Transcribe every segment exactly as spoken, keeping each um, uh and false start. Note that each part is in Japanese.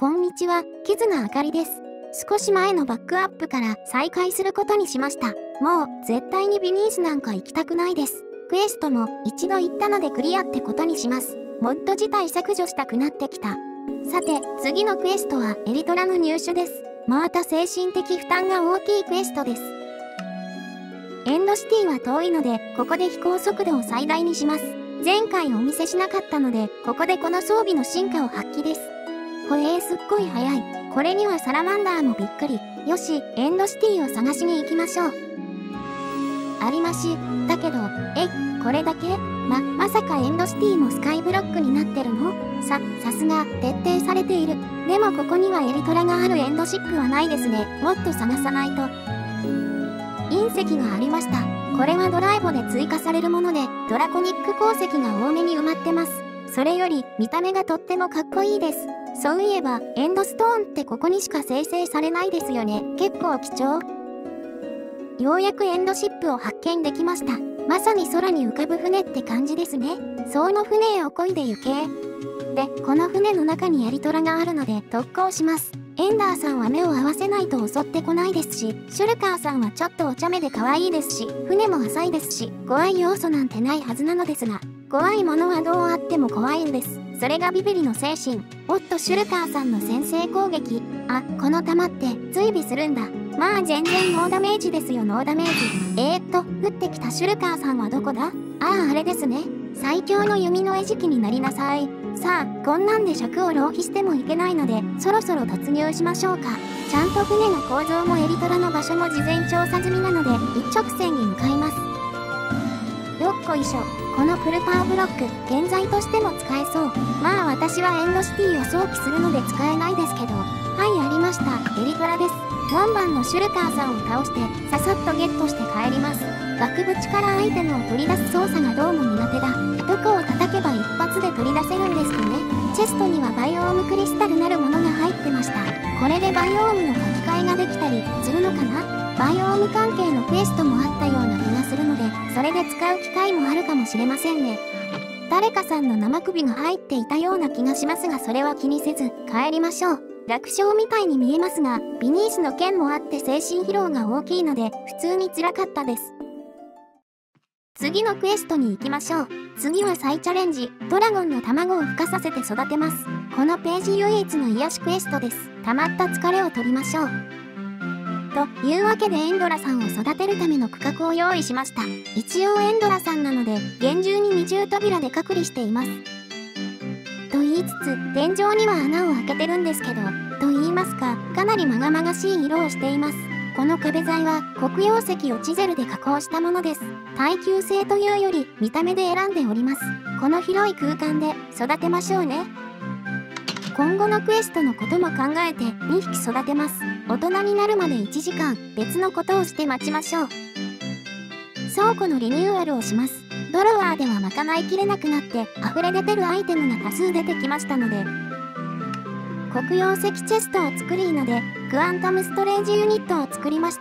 こんにちは、キズナあかりです。少し前のバックアップから再開することにしました。もう、絶対にビニースなんか行きたくないです。クエストも一度行ったのでクリアってことにします。モッド自体削除したくなってきた。さて、次のクエストはエリトラの入手です。また精神的負担が大きいクエストです。エンドシティは遠いので、ここで飛行速度を最大にします。前回お見せしなかったので、ここでこの装備の進化を発揮です。ほえーすっごい速い。これにはサラマンダーもびっくり。よし、エンドシティを探しに行きましょう。ありまし。だけど、え、これだけま、まさかエンドシティもスカイブロックになってるの？さ、さすが、徹底されている。でもここにはエリトラがあるエンドシップはないですね。もっと探さないと。隕石がありました。これはドライボで追加されるもので、ドラコニック鉱石が多めに埋まってます。それより、見た目がとってもかっこいいです。そういえば、エンドストーンってここにしか生成されないですよね。結構貴重。ようやくエンドシップを発見できました。まさに空に浮かぶ船って感じですね。その船へお漕いで行け。で、この船の中にエリトラがあるので特攻します。エンダーさんは目を合わせないと襲ってこないですし、シュルカーさんはちょっとお茶目で可愛いですし、船も浅いですし、怖い要素なんてないはずなのですが、怖いものはどうあっても怖いんです。それがビビリの精神。おっとシュルカーさんの先制攻撃。あ、この弾って追尾するんだ。まあ全然ノーダメージですよノーダメージ。えーっと、降ってきたシュルカーさんはどこだ？ああ、あれですね。最強の弓の餌食になりなさい。さあ、こんなんで尺を浪費してもいけないので、そろそろ突入しましょうか。ちゃんと船の構造もエリトラの場所も事前調査済みなので、一直線に向かいます。よっこいしょ。このプルパーブロック、建材としても使えそう。まあ私はエンドシティを装備するので使えないですけど。はい、ありました。エリトラです。門番のシュルカーさんを倒して、ささっとゲットして帰ります。額縁からアイテムを取り出す操作がどうも苦手だ。どこを叩けば一発で取り出せるんですかね。チェストにはバイオームクリスタルなるものが入ってました。これでバイオームの書き換えができたりするのかな。バイオーム関係のクエストもあったような気がするので、それで使う機会もあるかもしれませんね。誰かさんの生首が入っていたような気がしますが、それは気にせず帰りましょう。楽勝みたいに見えますが、ビニースの剣もあって精神疲労が大きいので、普通に辛かったです。次のクエストに行きましょう。次は再チャレンジ。ドラゴンの卵を孵化させて育てます。このページ唯一の癒しクエストです。溜まった疲れを取りましょう。というわけでエンドラさんを育てるための区画を用意しました。一応エンドラさんなので、厳重に二重扉で隔離しています。と言いつつ、天井には穴を開けてるんですけど、と言いますか、かなりまがまがしい色をしています。この壁材は黒曜石をチゼルで加工したものです。耐久性というより見た目で選んでおります。この広い空間で育てましょうね。今後のクエストのことも考えてにひき育てます。大人になるまでいちじかん別のことをして待ちましょう。倉庫のリニューアルをします。ドロワーでは賄いきれなくなって溢れ出てるアイテムが多数出てきましたので、黒曜石チェストを作りのでクアンタムストレージユニットを作りました。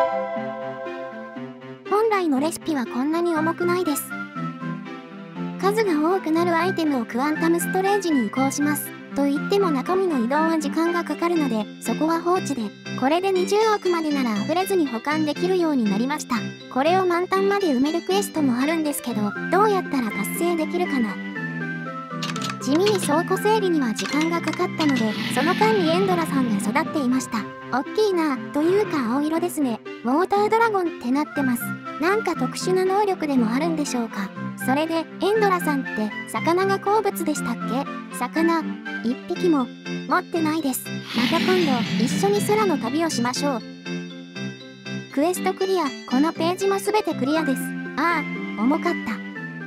本来のレシピはこんなに重くないです。数が多くなるアイテムをクアンタムストレージに移行します。と言っても中身の移動は時間がかかるので、そこは放置で、これでにじゅうおくまでなら溢れずに保管できるようになりました。これを満タンまで埋めるクエストもあるんですけど、どうやったら達成できるかな。地味に倉庫整理には時間がかかったので、その間にエンドラさんが育っていました。おっきいなぁ、というか青色ですね。ウォータードラゴンってなってます。なんか特殊な能力でもあるんでしょうか。それで、エンドラさんって魚が好物でしたっけ？魚、一匹も持ってないです。また今度一緒に空の旅をしましょう。クエストクリア、このページもすべてクリアです。ああ、重かった。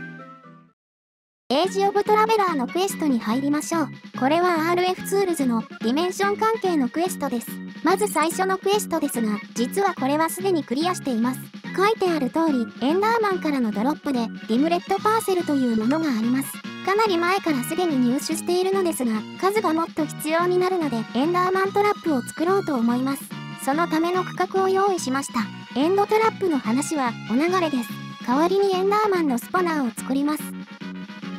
エイジ・オブ・トラベラーのクエストに入りましょう。これは アールエフ ツールズのディメンション関係のクエストです。まず最初のクエストですが、実はこれはすでにクリアしています。書いてある通り、エンダーマンからのドロップで、リムレットパーセルというものがあります。かなり前からすでに入手しているのですが、数がもっと必要になるので、エンダーマントラップを作ろうと思います。そのための区画を用意しました。エンドトラップの話はお流れです。代わりにエンダーマンのスポナーを作ります。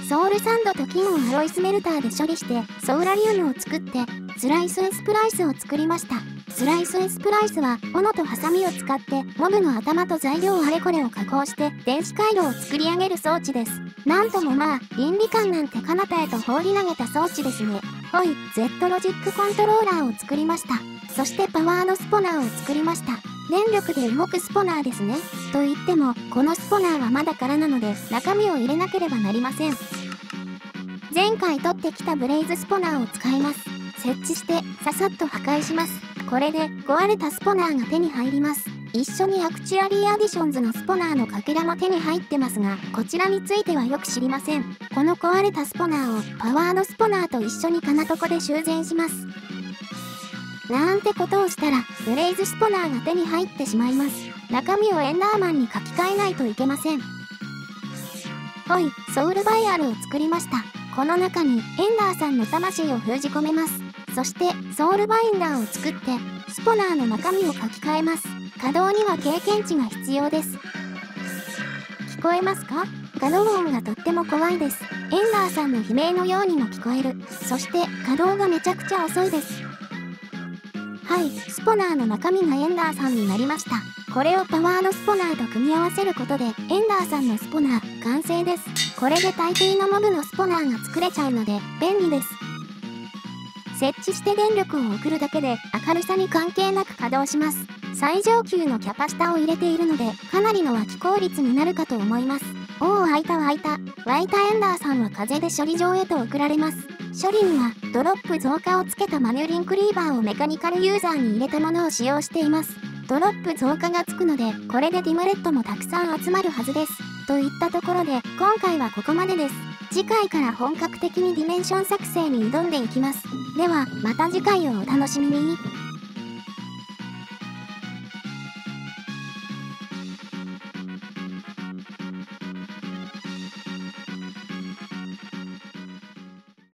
ソウルサンドと金をアロイスメルターで処理してソウラリウムを作ってスライスエスプライスを作りました。スライスエスプライスは斧とハサミを使ってモブの頭と材料あれこれを加工して電子回路を作り上げる装置です。なんともまあ倫理観なんて彼方へと放り投げた装置ですね。ほい Z ロジックコントローラーを作りました。そしてパワーのスポナーを作りました。電力で動くスポナーですね。と言ってもこのスポナーはまだ空なので中身を入れなければなりません。前回取ってきたブレイズスポナーを使います。設置してささっと破壊します。これで壊れたスポナーが手に入ります。一緒にアクチュアリーアディションズのスポナーのかけらも手に入ってますが、こちらについてはよく知りません。この壊れたスポナーをパワーのスポナーと一緒に金床で修繕します。なんてことをしたら、ブレイズスポナーが手に入ってしまいます。中身をエンダーマンに書き換えないといけません。ほい、ソウルバイアルを作りました。この中にエンダーさんの魂を封じ込めます。そしてソウルバインダーを作ってスポナーの中身を書き換えます。稼働には経験値が必要です。聞こえますか？稼働音がとっても怖いです。エンダーさんの悲鳴のようにも聞こえる。そして稼働がめちゃくちゃ遅いです。はい、スポナーの中身がエンダーさんになりました。これをパワーのスポナーと組み合わせることでエンダーさんのスポナー完成です。これで大抵のモブのスポナーが作れちゃうので便利です。設置して電力を送るだけで明るさに関係なく稼働します。最上級のキャパシタを入れているのでかなりの湧き効率になるかと思います。おお湧いた湧いた。湧いたエンダーさんは風で処理場へと送られます。処理にはドロップ増加をつけたマニュリンクリーバーをメカニカルユーザーに入れたものを使用しています。ドロップ増加がつくのでこれでディムレットもたくさん集まるはずです。といったところで今回はここまでです。次回から本格的にディメンション作成に挑んでいきます。ではまた次回をお楽しみに。